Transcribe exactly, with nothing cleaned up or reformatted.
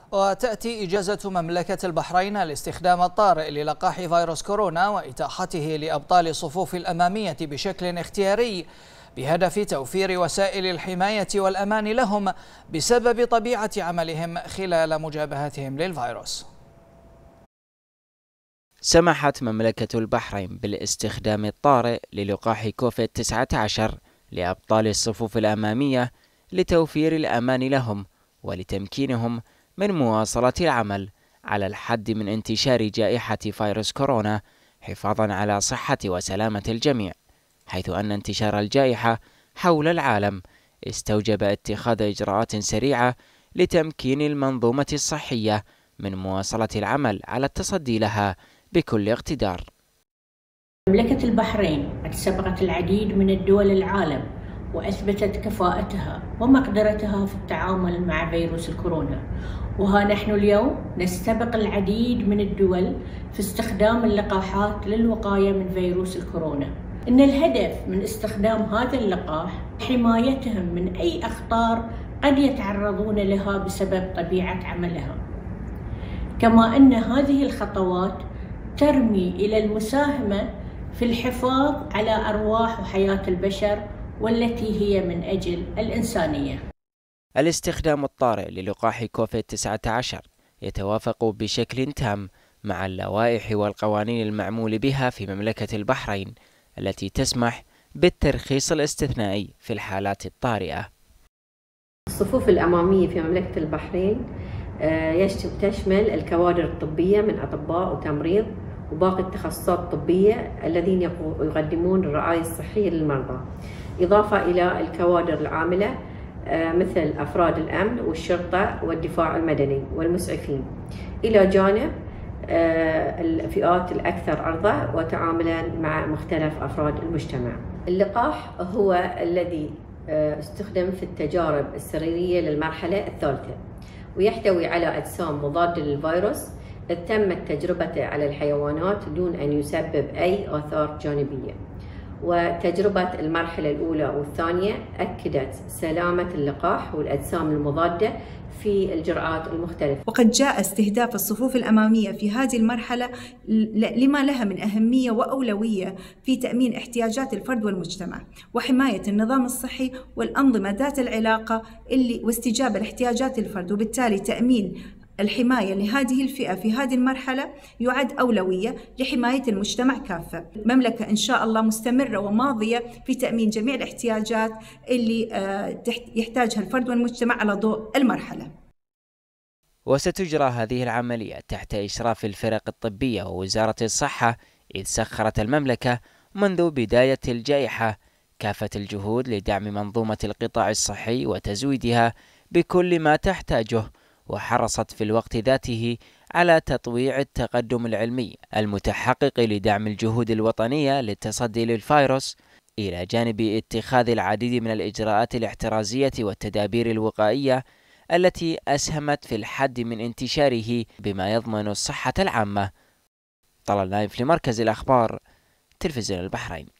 وتأتي إجازة مملكة البحرين لاستخدام الطارئ للقاح فيروس كورونا وإتاحته لأبطال الصفوف الأمامية بشكل اختياري بهدف توفير وسائل الحماية والأمان لهم بسبب طبيعة عملهم خلال مجابهتهم للفيروس. سمحت مملكة البحرين بالاستخدام الطارئ للقاح كوفيد تسعة عشر لأبطال الصفوف الأمامية لتوفير الأمان لهم ولتمكينهم من مواصلة العمل على الحد من انتشار جائحة فيروس كورونا حفاظا على صحة وسلامة الجميع، حيث أن انتشار الجائحة حول العالم استوجب اتخاذ إجراءات سريعة لتمكين المنظومة الصحية من مواصلة العمل على التصدي لها بكل اقتدار. مملكة البحرين قد سبقت العديد من الدول العالم وأثبتت كفاءتها ومقدرتها في التعامل مع فيروس الكورونا، وها نحن اليوم نستبق العديد من الدول في استخدام اللقاحات للوقاية من فيروس الكورونا. إن الهدف من استخدام هذا اللقاح حمايتهم من أي أخطار قد يتعرضون لها بسبب طبيعة عملها، كما أن هذه الخطوات ترمي إلى المساهمة في الحفاظ على أرواح وحياة البشر والتي هي من أجل الإنسانية. الاستخدام الطارئ للقاح كوفيد تسعة عشر يتوافق بشكل تام مع اللوائح والقوانين المعمول بها في مملكة البحرين التي تسمح بالترخيص الاستثنائي في الحالات الطارئة. الصفوف الأمامية في مملكة البحرين تشمل الكوادر الطبية من أطباء وتمريض وباقي التخصصات الطبية الذين يقدمون الرعاية الصحية للمرضى، إضافة إلى الكوادر العاملة مثل أفراد الأمن والشرطة والدفاع المدني والمسعفين، إلى جانب الفئات الأكثر عرضة وتعاملا مع مختلف أفراد المجتمع. اللقاح هو الذي استخدم في التجارب السريرية للمرحلة الثالثة، ويحتوي على أجسام مضادة للفيروس تمت تجربته على الحيوانات دون أن يسبب أي آثار جانبية، وتجربة المرحلة الأولى والثانية أكدت سلامة اللقاح والأجسام المضادة في الجرعات المختلفة. وقد جاء استهداف الصفوف الأمامية في هذه المرحلة لما لها من أهمية وأولوية في تأمين احتياجات الفرد والمجتمع وحماية النظام الصحي والأنظمة ذات العلاقة اللي واستجابة لاحتياجات الفرد، وبالتالي تأمين الحماية لهذه الفئة في هذه المرحلة يعد أولوية لحماية المجتمع كافة. المملكة إن شاء الله مستمرة وماضية في تأمين جميع الاحتياجات اللي يحتاجها الفرد والمجتمع على ضوء المرحلة. وستجرى هذه العملية تحت إشراف الفرق الطبية ووزارة الصحة، إذ سخرت المملكة منذ بداية الجائحة كافة الجهود لدعم منظومة القطاع الصحي وتزويدها بكل ما تحتاجه، وحرصت في الوقت ذاته على تطويع التقدم العلمي المتحقق لدعم الجهود الوطنية للتصدي للفيروس، إلى جانب اتخاذ العديد من الإجراءات الاحترازية والتدابير الوقائية التي أسهمت في الحد من انتشاره بما يضمن الصحة العامة. طلال نايف لمركز الأخبار، تلفزيون البحرين.